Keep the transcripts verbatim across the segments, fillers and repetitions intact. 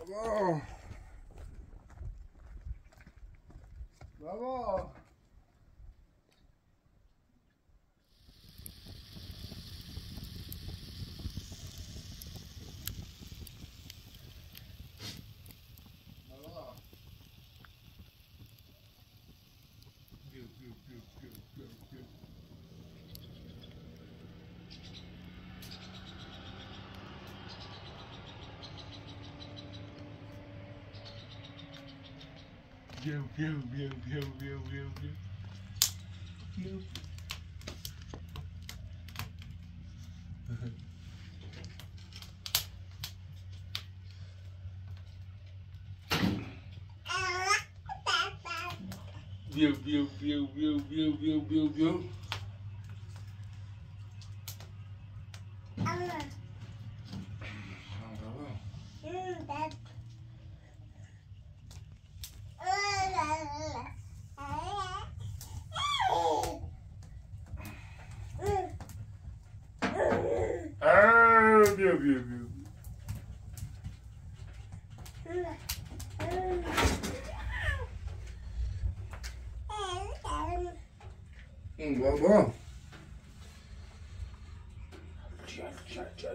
بابا بابا Pew, pew, pew, pew, pew, pew, pew. Pew. Pew, pew, pew, pew, pew, pew, pew, pew. Ah, pew, pew, pew. Mm, baba. Çak, çak, çak.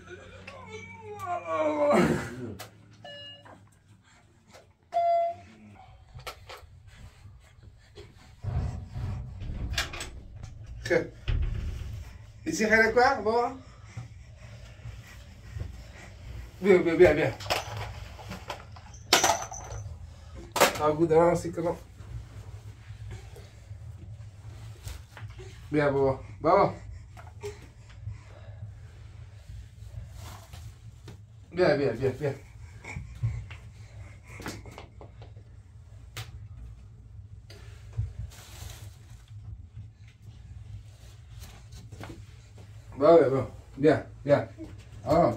Ici, rien quoi, bon? Viens, viens, viens, viens. Ah, good, hein, c'est comment? Viens, baba. Baba. Viens, viens, viens, viens. Bon, bon, bon. Viens, viens. Ah.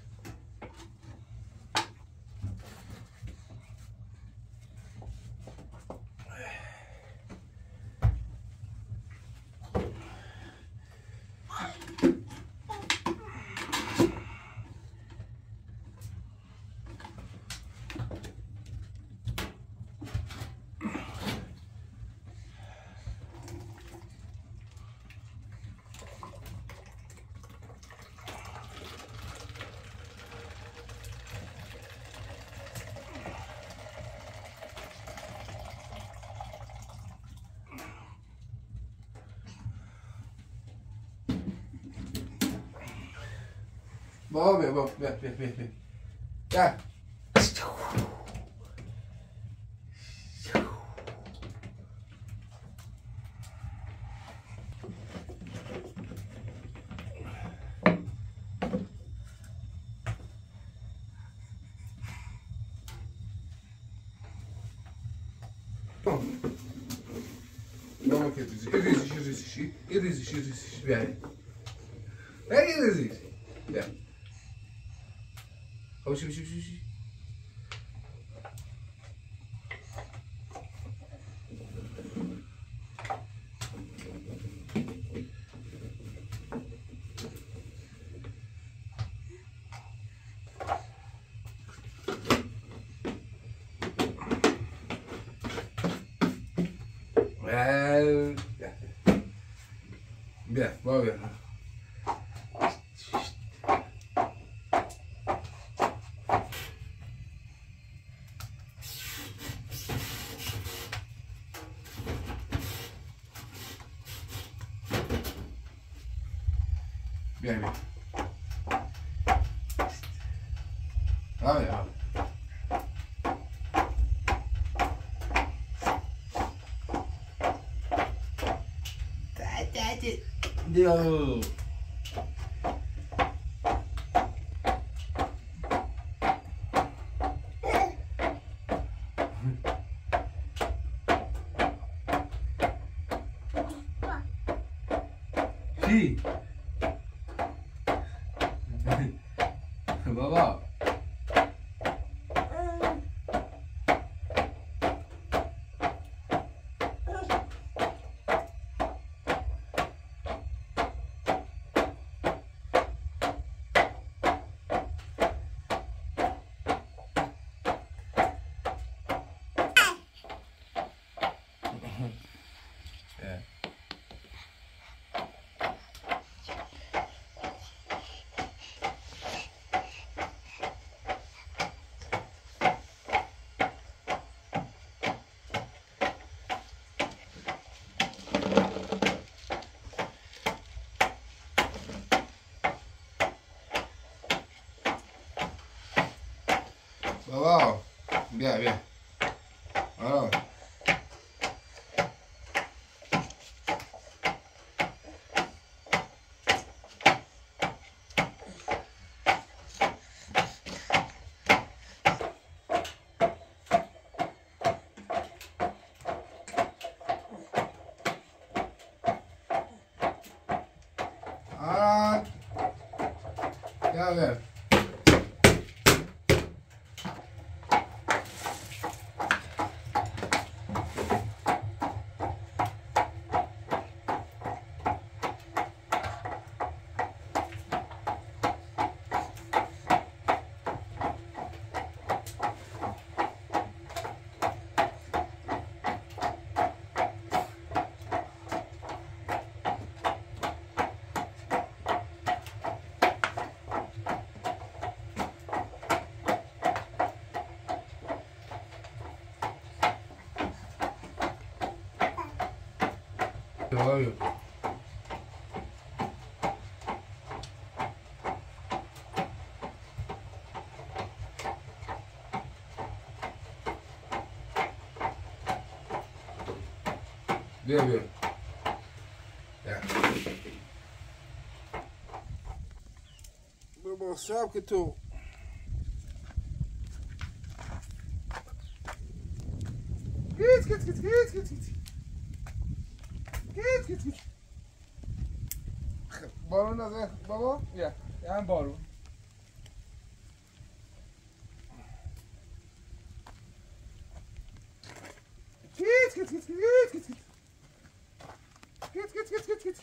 Bon, mais bon, viens, viens, viens, viens. Viens. Bom, vamos aqui, resiste, resiste, resiste, resiste, resiste, viens. Vem, resiste. Viens. Oh, shoo, shoo, shoo, shoo. Well, yeah. Bien, va bien. Bien, bien. Va bien, va bien. Yo. Sí. Baba. بابا بیا بیا آه. آه. بیا بیا بیا بیا بیا بابا سب که تو گیت گیت گیت گیت گیت گیت گیت گیت گیت بارون نزه بابا یا یا هم بارون گیت گیت گیت گیت گیت گیت گیت گیت گیت گیت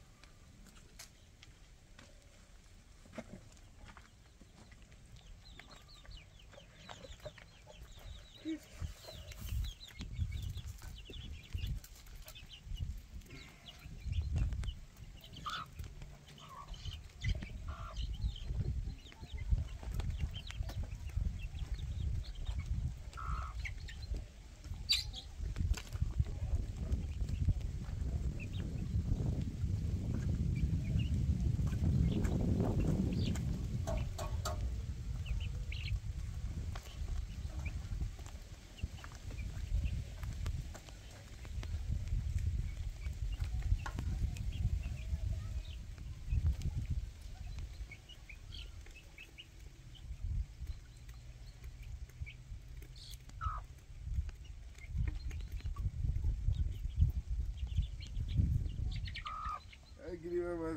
گیری من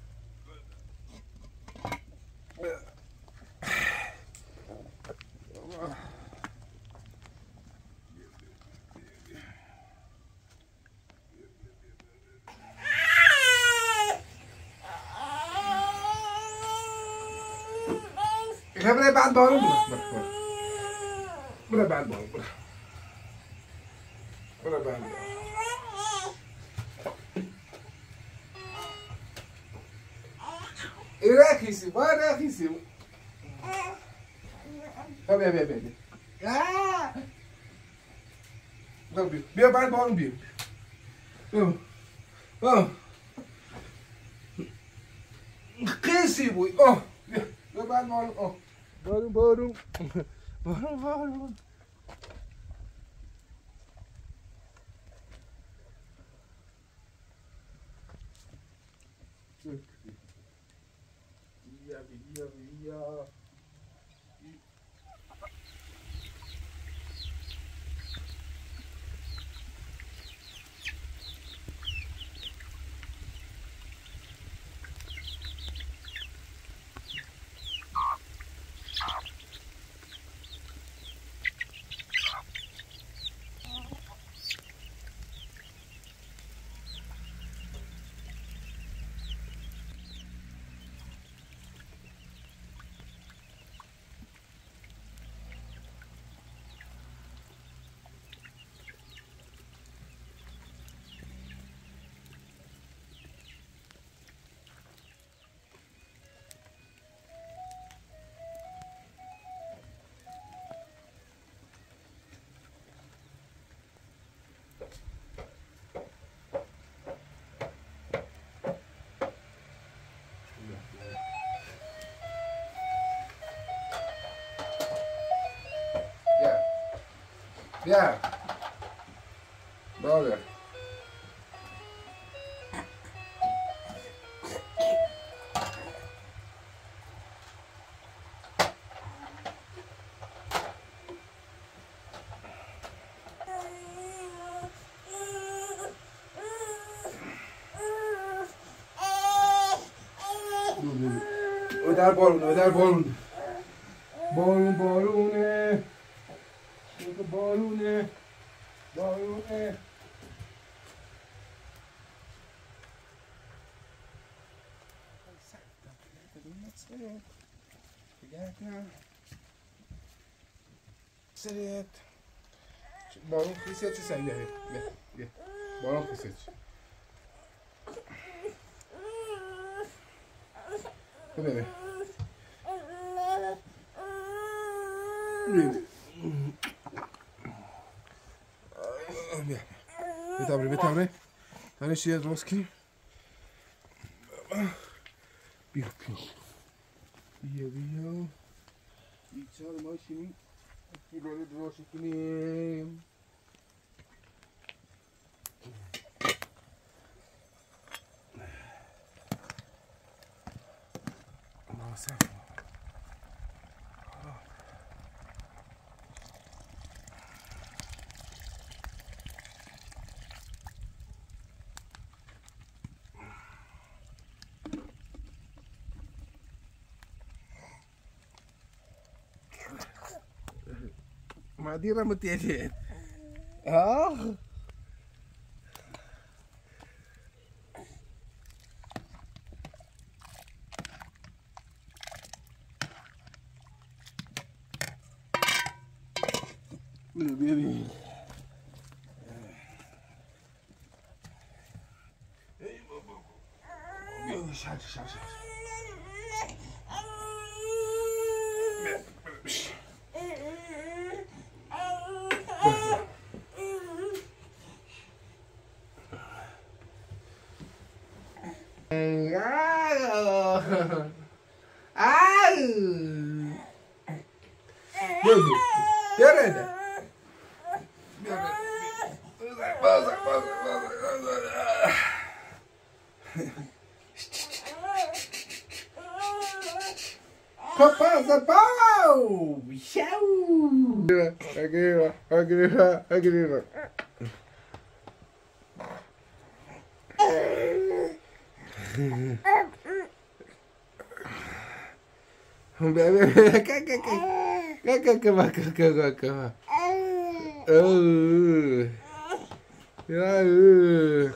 خبره بعد بارون برو برو بعد بارون برو برو بعد بارون این رخیسی با رخیسی بیا بیا بیا بیا بیا بیا بعد بارون بیا بیا بیا قیسی بود آه بیا بیا بعد بارون آه بارون بارون بارون بارون بیا بیا بیا بیا بابا او در بارونه او در بارونه بارون بارونه بارونه بارونه سریعت بارون خیسه چه سریعه بیا بیا بارون خیسه چه بیا بیا بیا بتابره بتابره تنش یه روز کی بیا بیا بیا بیا بیچاره ماشینی کی داره روش کنیم ناسف ما ديرها متيجين اه بيبي شاش شاش Papa's bow! Show! Agriva, agriva, agriva. Oh, yeah.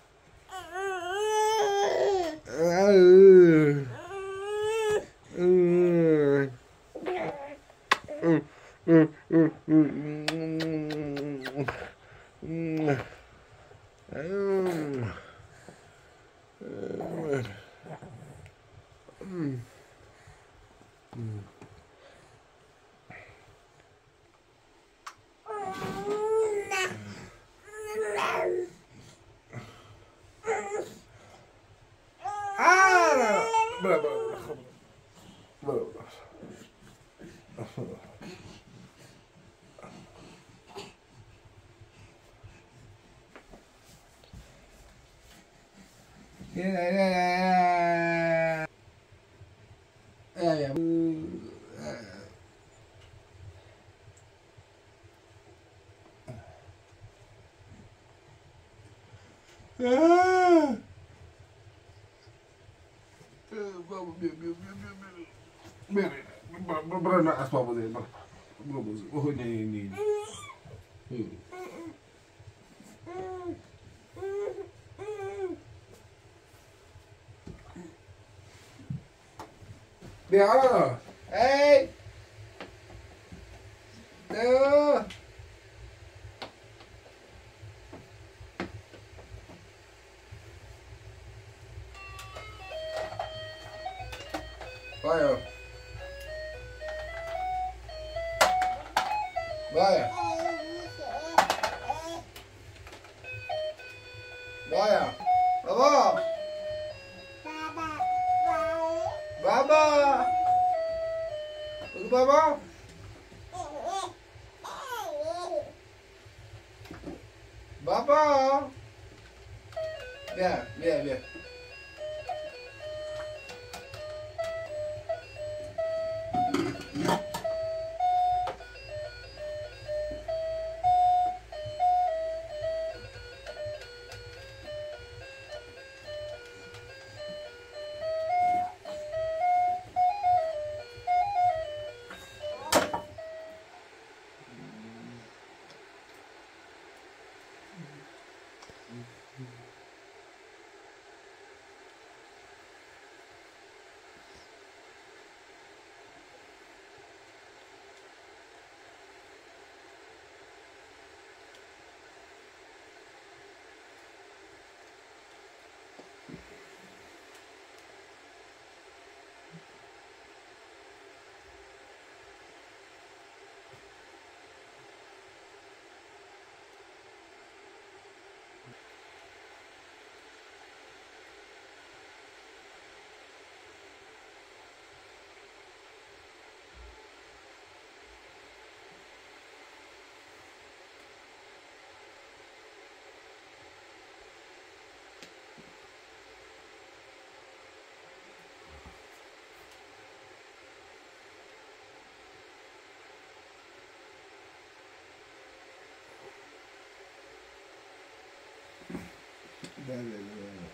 Yeah, yeah, yeah, yeah, yeah. Ah! Berapa asbab boleh? Berapa? Oh ni ni. Dia, hey, dia. Vai, vai, vai, baba. Baba! Baba! Baba. Bien, bien, bien. Bien, bien, bien.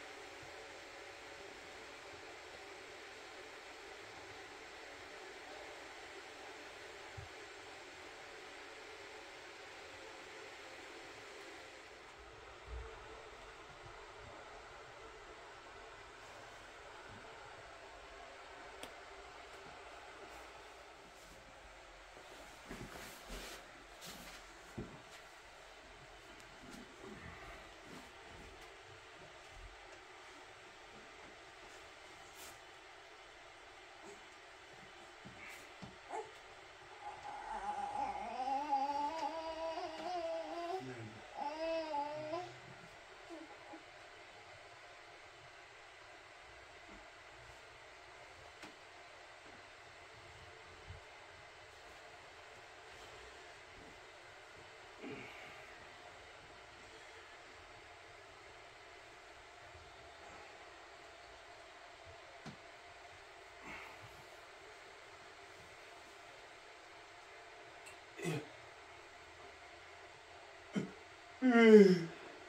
Mm.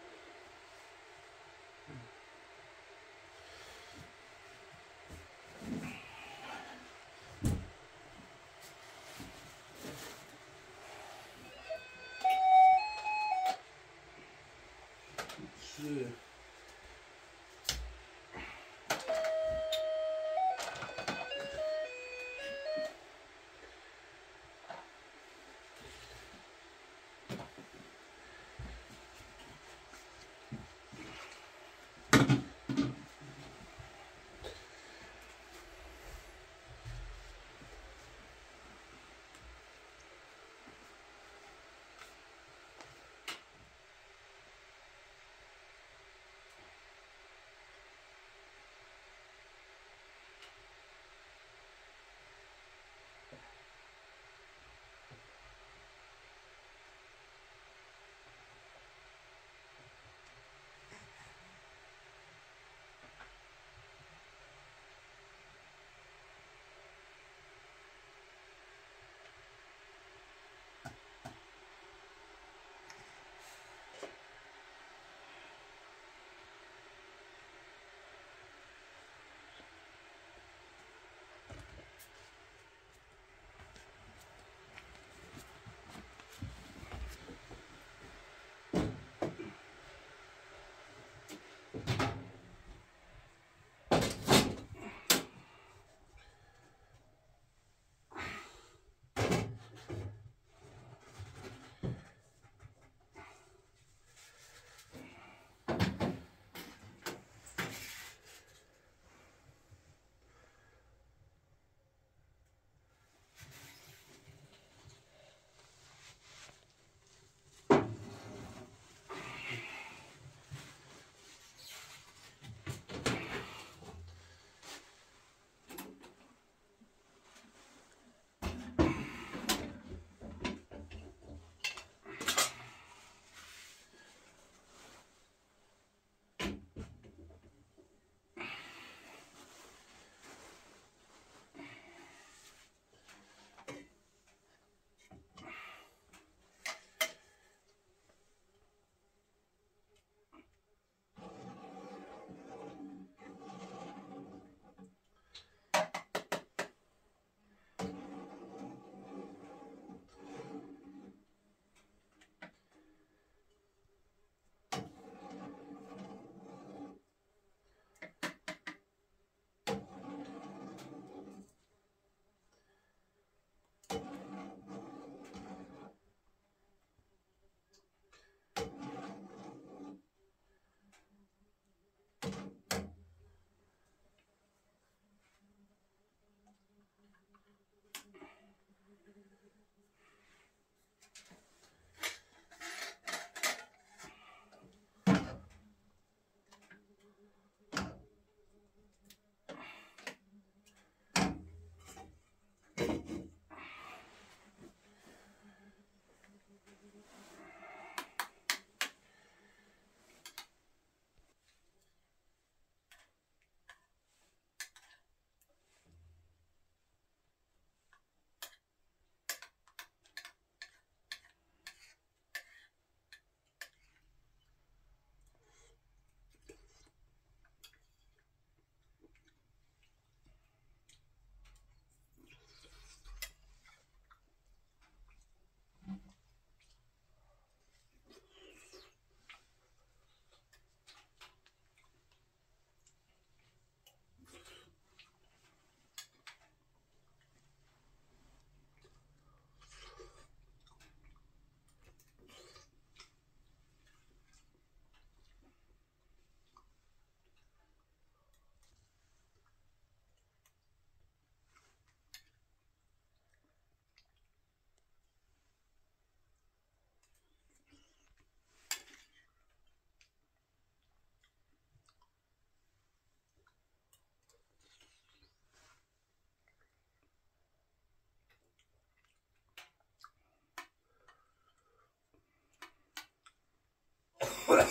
Shit.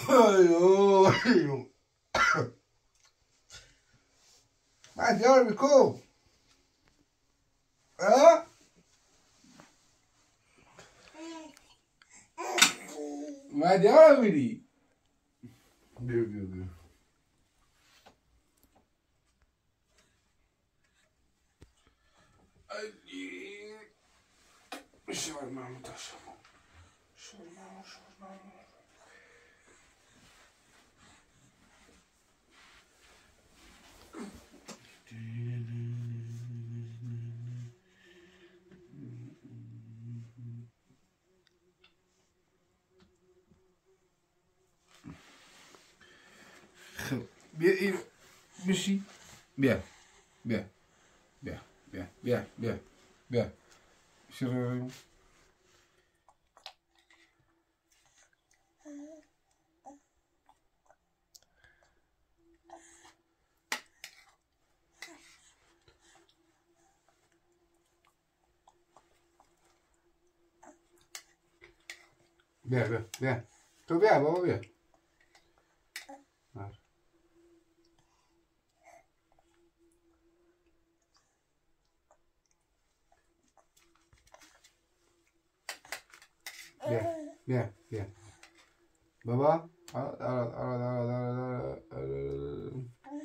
Oh, man, you ought to be cool. Huh? Man, you ought to be. Good, good, good. Şöyle Mahmut aşağı. Şöyle Mahmut, şöyle Mahmut. Bir, bir şey. Bir, bir, bir, bir, bir, bir, bir. Şuraya. Ver, ver, ver. Tu ver, baba ver. Ver. Ver, ver, ver. Baba, al, al, al, al, al, al, al.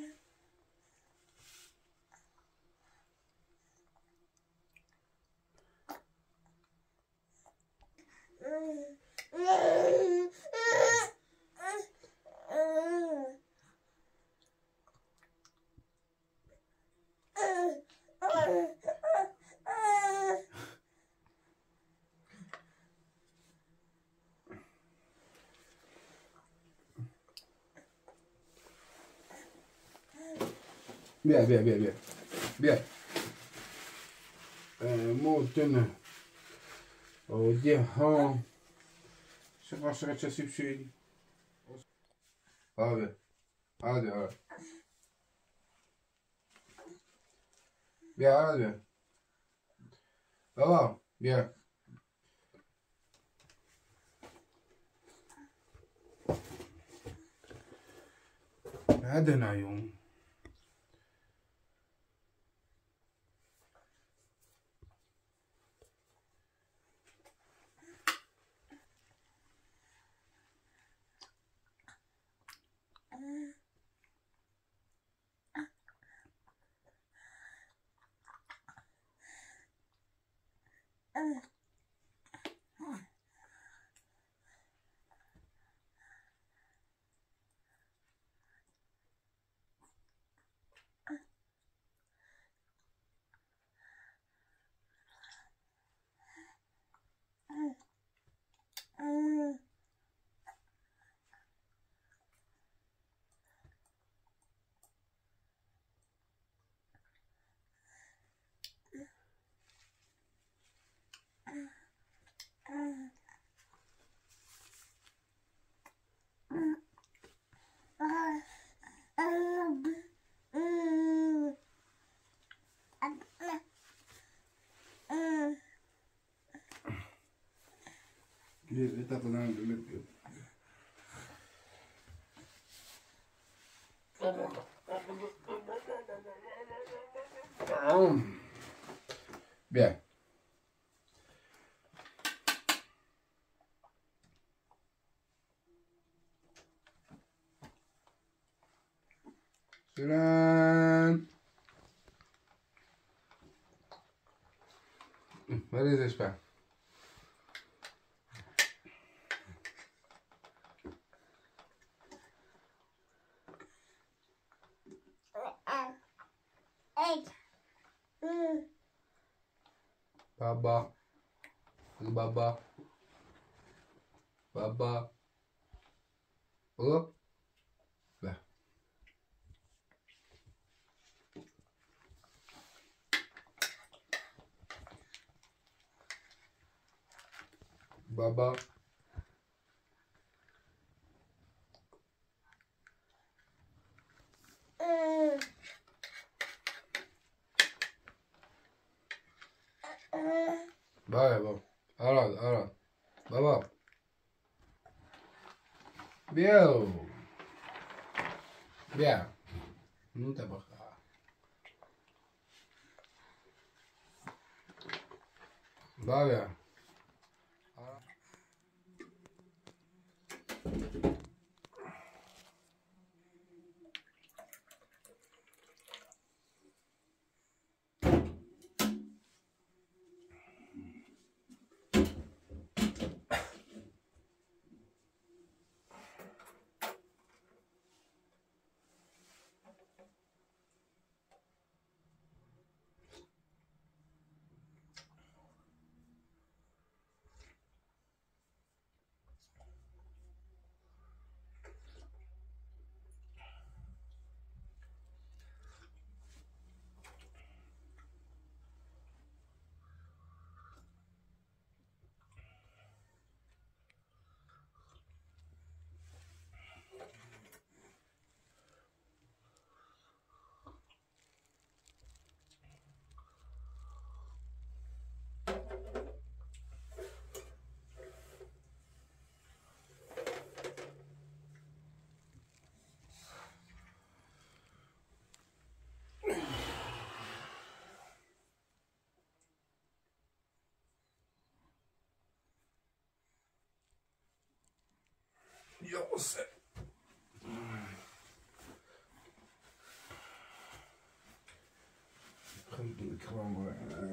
Bien, bien, bien, bien. Bien. Euh, Måten. Och det har... Så vad ska jag säga subsidi? Hadi. Hadi, hadi. Bien, hadi. Baba, bien. هذا يوم Está pagando el Bien. Suran. What is this back? Baba. Baba. Baba. Look. There. Baba. Vale, baba. Ahora, ahora. Baba. Bien. Bien. Nu te băga. Da, bien. Jag ser. Skjuten kramare.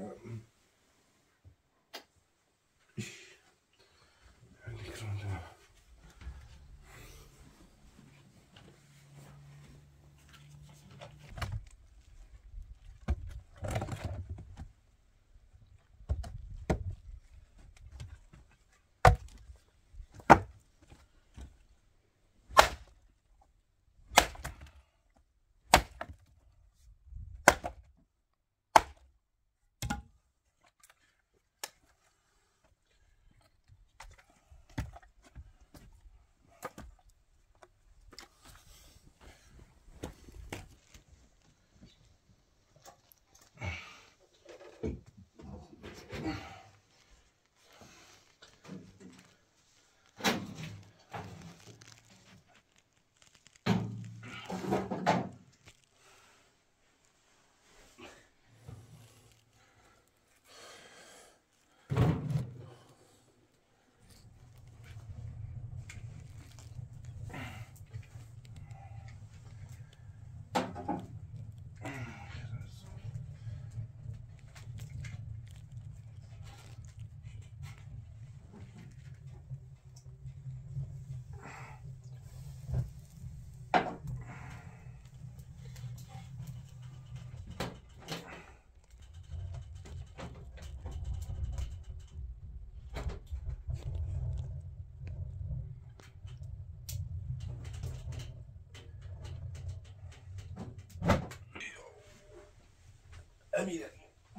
Emine.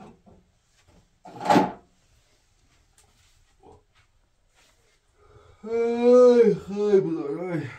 Ay, ay bunlar ay.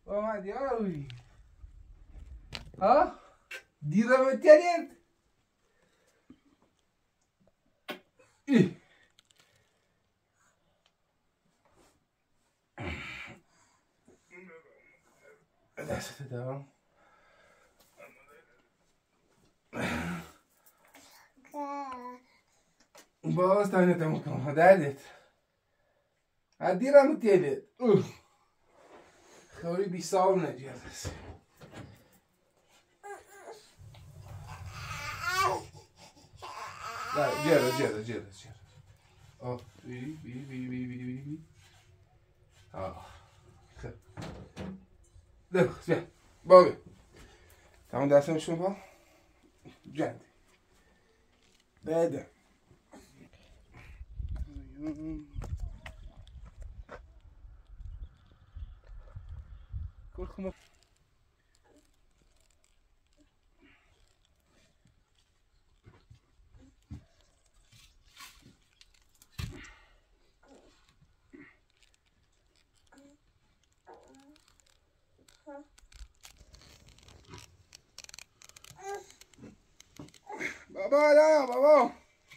اومدی آروی ها؟ دیدم تیرید ای دست دارم باز تاینه تمو کنم دردت دیرم تیرید خیلی بی صاحب نجیز است جیره جیره جیره جیره آه بیری بیری بیری بیری بیری بیری بیری آه خیلی ده بیا باقی تمام دستم شما جنده بده کل خمو بابا لا بابا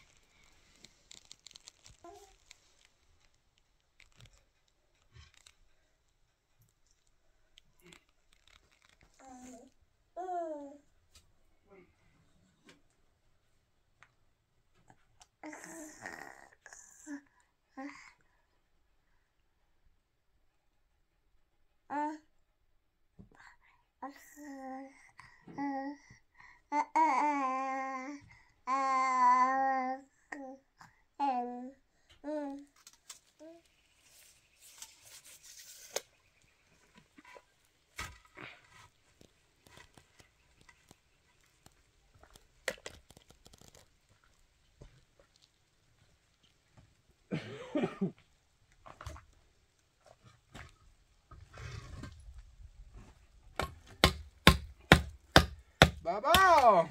بابا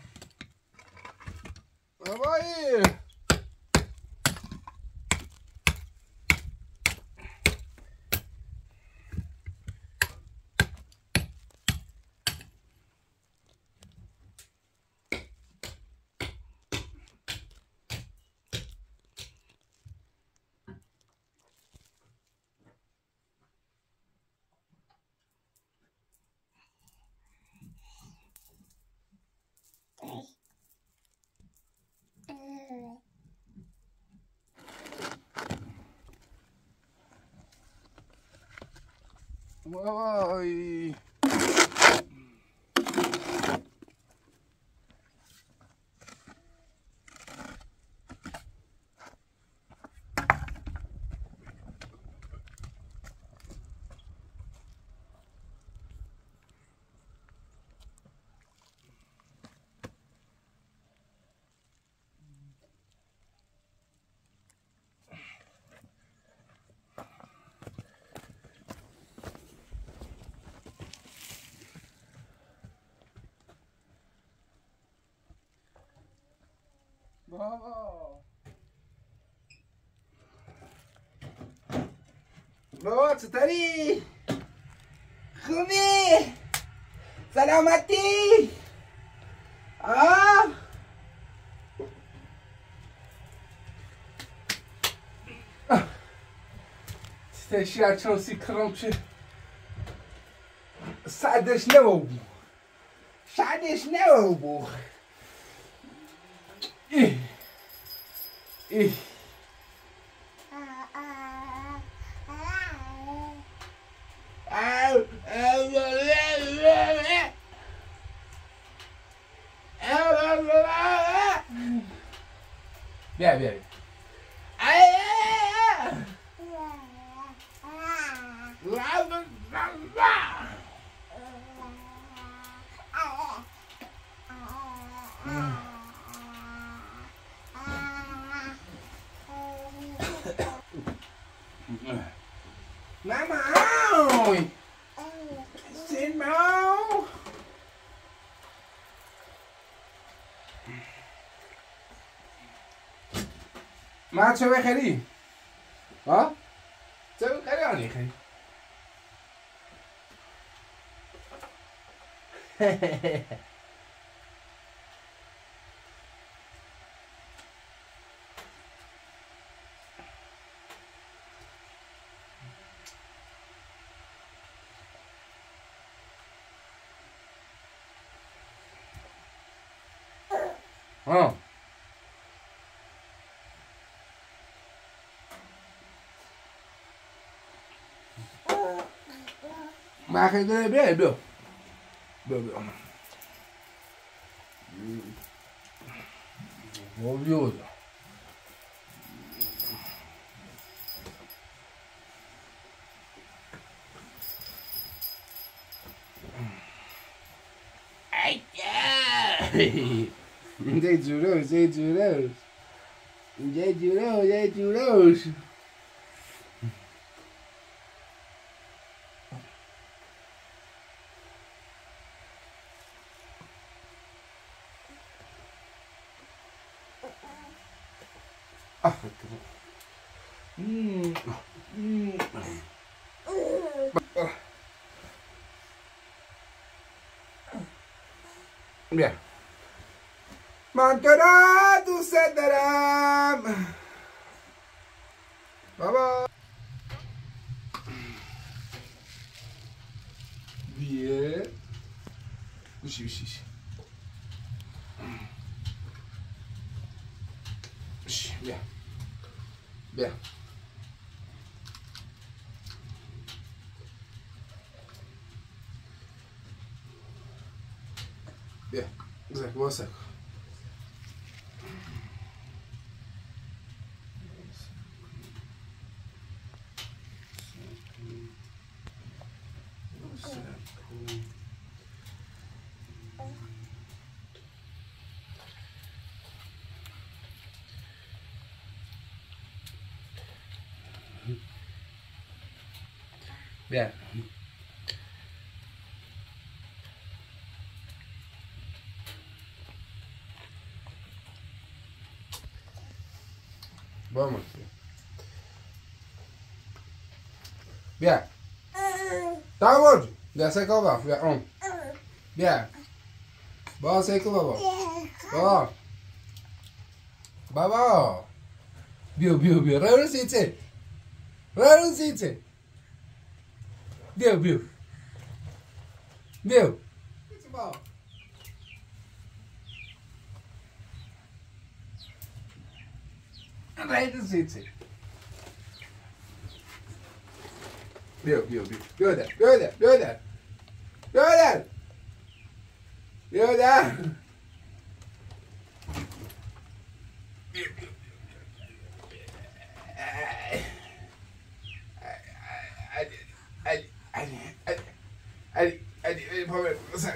بابایی وای بابا بابا چطوری؟ خوبی؟ سلامتی؟ آه؟ چطوری چونسی کرم چه سعدش نو سعدش نو بو ای ای بیا بیا Mama! Sit down! ما چه بخری؟ ها؟ چه بخری آنی خری؟ Oh. Maak je er weer, Bill? Bill, Bill. Wat wil je? Zé juros, zé juros. Zé juros, zé juros. Ah, hum, hum. Bien. Mancará tu setaram. Baba. Bien. Ushi, ushi, ushi. Ushi, bien. Bien. Bien. Zak, boa seco. Bien. Vamos. Bien. Tá onde? Desce aqui, ó. Bien. Bien. Bom, sei que eu vou. Bom. Baba. Biu, biu, biu. Raro sitse. Raro sitse. Biu, biu. Biu. Bom. Raro sitse. Biu, biu, biu. Biu there. Biu there. Biu there. Biu there. Biu there. Aí, aí, aí, pode,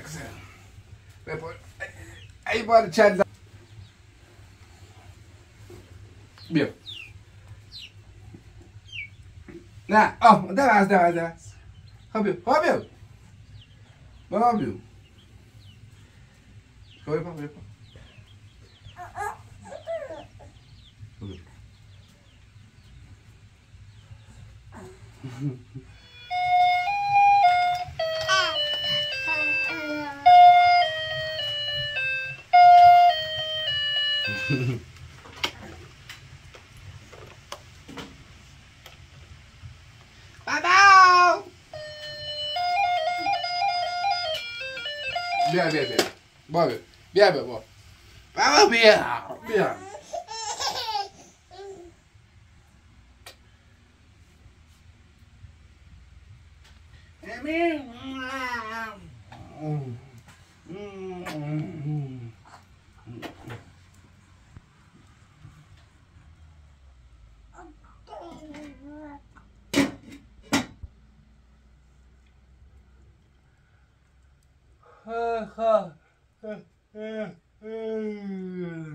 aí pode chat. Biu. Nè, oh, đây là, đây là, đây là. Không biểu, không biểu. Không biểu. Thôi, không biểu. Không biểu. Bien, bien, bien. Bon, bien, bien, bien, bon. Ah, bien, bien. Ha ha.